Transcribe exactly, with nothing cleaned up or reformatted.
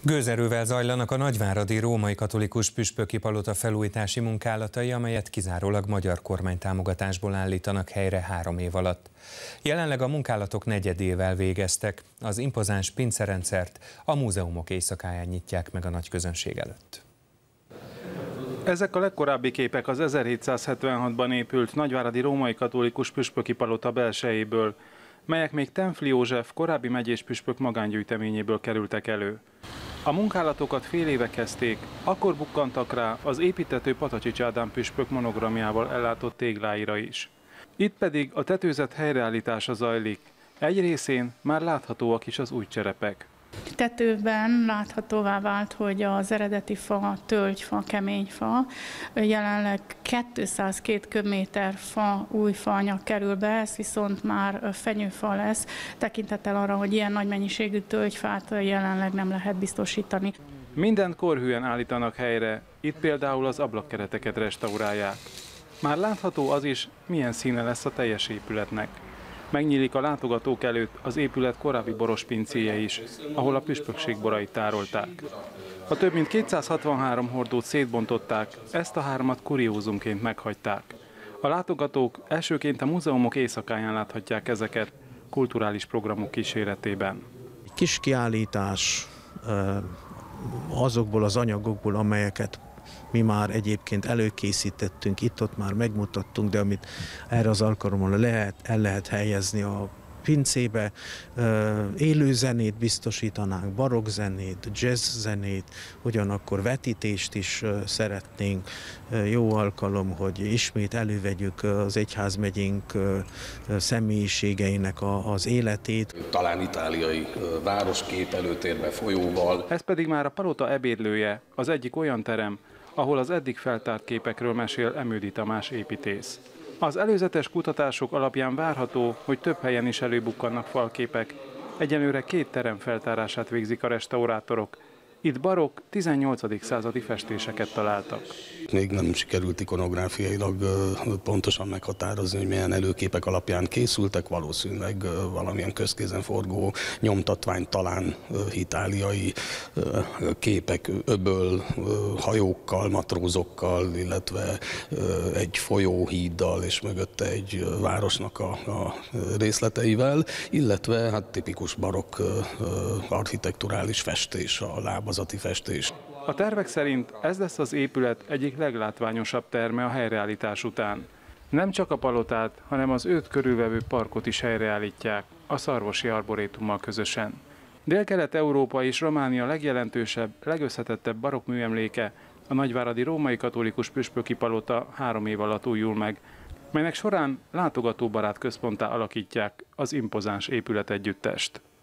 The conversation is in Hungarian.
Gőzerővel zajlanak a nagyváradi római katolikus püspöki palota felújítási munkálatai, amelyet kizárólag magyar kormánytámogatásból állítanak helyre három év alatt. Jelenleg a munkálatok negyedével végeztek. Az impozáns pincerendszert a múzeumok éjszakáján nyitják meg a nagy közönség előtt. Ezek a legkorábbi képek az ezerhétszázhetvenhatban épült nagyváradi római katolikus püspöki palota belsejéből, melyek még Tenfli József korábbi megyés püspök magángyűjteményéből kerültek elő. A munkálatokat fél éve kezdték, akkor bukkantak rá az építtető Patacsics Ádám püspök monogramjával ellátott tégláira is. Itt pedig a tetőzet helyreállítása zajlik. Egy részén már láthatóak is az új cserepek. Tetőben láthatóvá vált, hogy az eredeti fa, tölgyfa, kemény fa, jelenleg kétszázkettő köbméter fa, új faanyag kerül be, ez viszont már fenyőfa lesz, tekintettel arra, hogy ilyen nagy mennyiségű tölgyfát jelenleg nem lehet biztosítani. Mindent korhűen állítanak helyre, itt például az ablakkereteket restaurálják. Már látható az is, milyen színe lesz a teljes épületnek. Megnyílik a látogatók előtt az épület korábbi boros pincéje is, ahol a püspökség borait tárolták. A több mint kétszázhatvanhárom hordót szétbontották, ezt a hármat kuriózumként meghagyták. A látogatók elsőként a múzeumok éjszakáján láthatják ezeket, kulturális programok kíséretében. Kis kiállítás azokból az anyagokból, amelyeket mi már egyébként előkészítettünk, itt-ott már megmutattunk, de amit erre az alkalommal lehet, el lehet helyezni a pincébe, élő zenét biztosítanánk, barokk zenét, jazz zenét, ugyanakkor vetítést is szeretnénk. Jó alkalom, hogy ismét elővegyük az egyházmegyénk személyiségeinek az életét. Talán itáliai városkép előtérbe folyóval. Ez pedig már a palota ebédlője, az egyik olyan terem, ahol az eddig feltárt képekről mesél Emődi Tamás építész. Az előzetes kutatások alapján várható, hogy több helyen is előbukkannak falképek. Egyelőre két terem feltárását végzik a restaurátorok. Itt barokk, tizennyolcadik századi festéseket találtak. Még nem sikerült ikonográfiailag pontosan meghatározni, hogy milyen előképek alapján készültek, valószínűleg valamilyen közkézen forgó nyomtatvány, talán itáliai képek, öböl, hajókkal, matrózokkal, illetve egy folyóhíddal és mögötte egy városnak a, a részleteivel, illetve hát tipikus barokk architekturális festés, a lábazati festés. A tervek szerint ez lesz az épület egyik leglátványosabb terme a helyreállítás után. Nem csak a palotát, hanem az őt körülvevő parkot is helyreállítják, a Szarvasi Arborétummal közösen. Dél-Kelet-Európa és Románia legjelentősebb, legösszetettebb barokk műemléke, a nagyváradi római katolikus püspöki palota három év alatt újul meg, melynek során látogatóbarát központtá alakítják az impozáns épületegyüttest.